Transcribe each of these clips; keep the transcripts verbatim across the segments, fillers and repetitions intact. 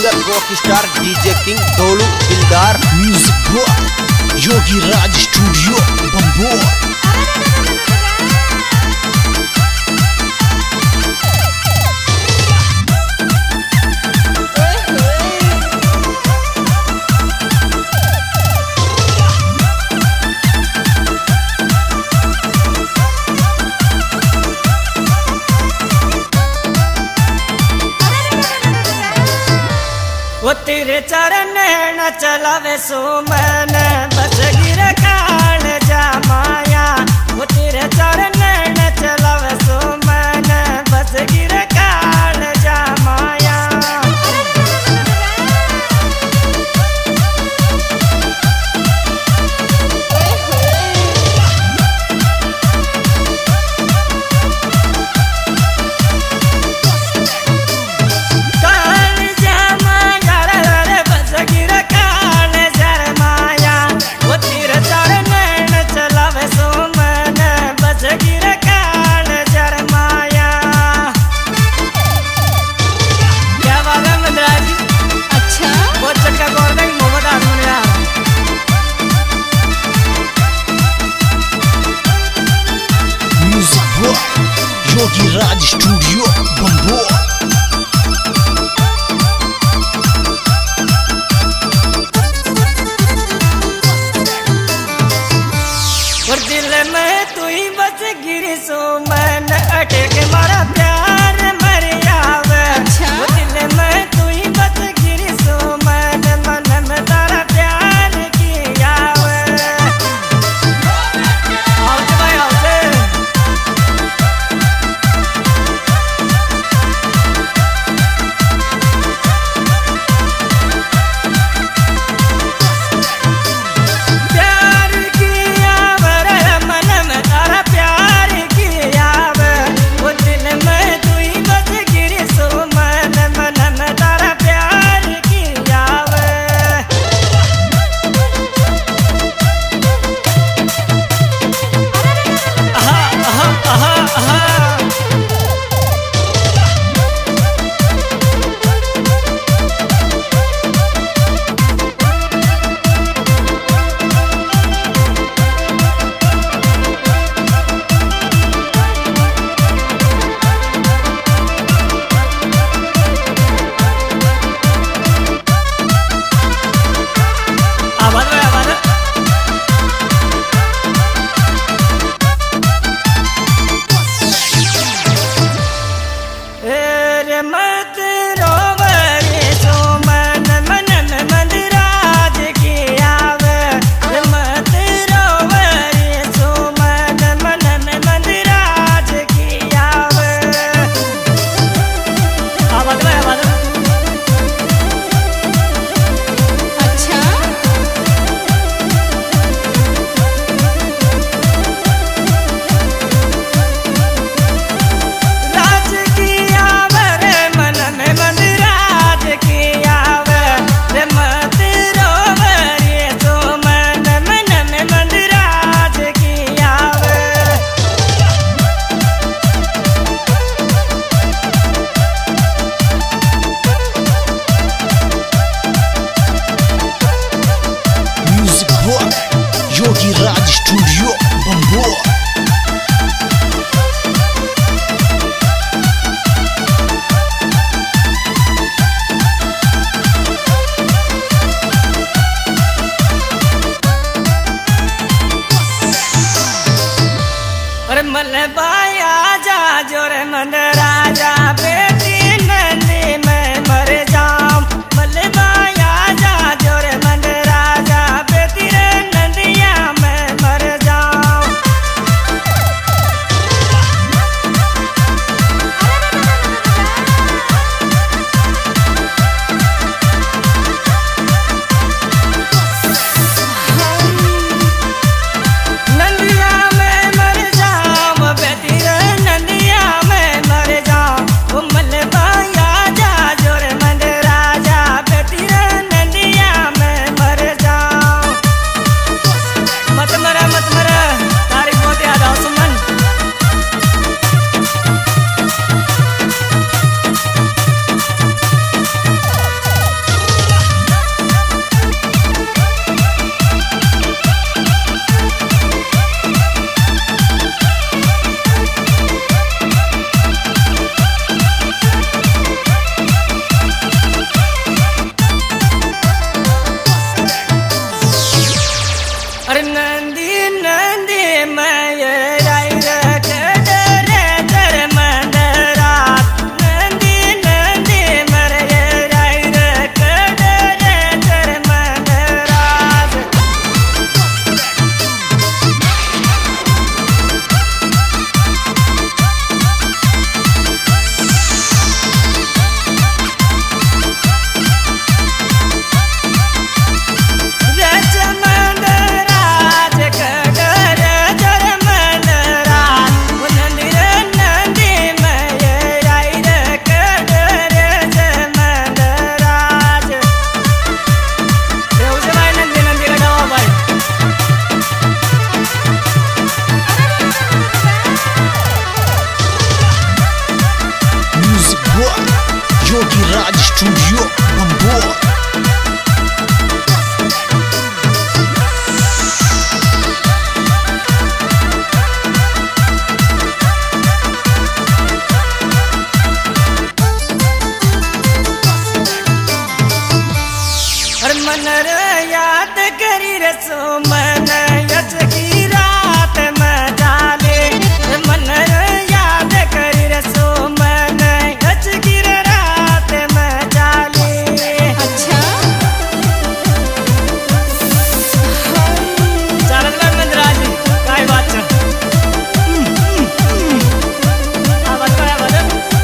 Singer rock star DJ king Dolu Dildar music boy Yogi Raj studio बम्बो। वो तेरे चरण न चलावे सो मन बस गिर काल जा माया। वो तेरे चरण न चलावे सो मन बस गिर काल जा माया। योगी राज स्टूडियो बम्बो। और दिल में तू ही बस गिरी सो मन अटक मारा प्यार मर आवे। वो दिल में तू ही बस गिरी सो मन मन में तारा प्यार की आवे। आओ भाई आओ योगी राज स्टूडियो बंबोर। मन याद करी रसो मन यच की रात में जाले मन याद करी रसो मन यच की रात में जाले। अच्छा चालत बार मंदराज काय बात छ आवाज काय आवाज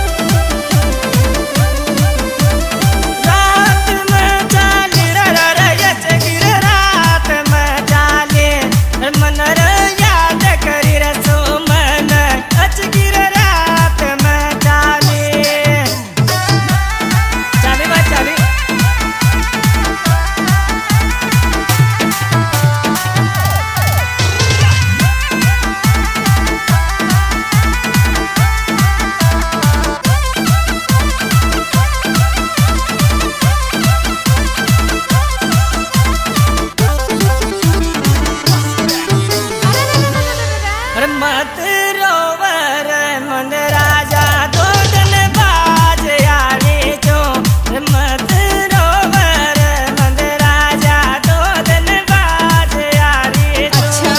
मत रोवर मन राजा दो दिन बाज आवे जो मत रोवर मन राजा दो दिन बाज आवे जो। अच्छा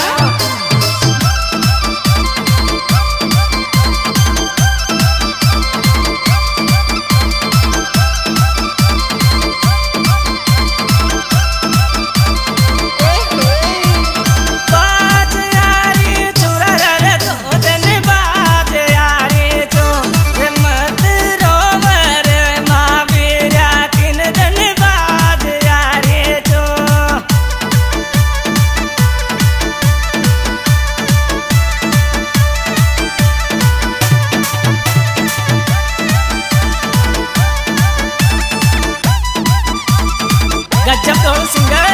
गजब तो सिंगर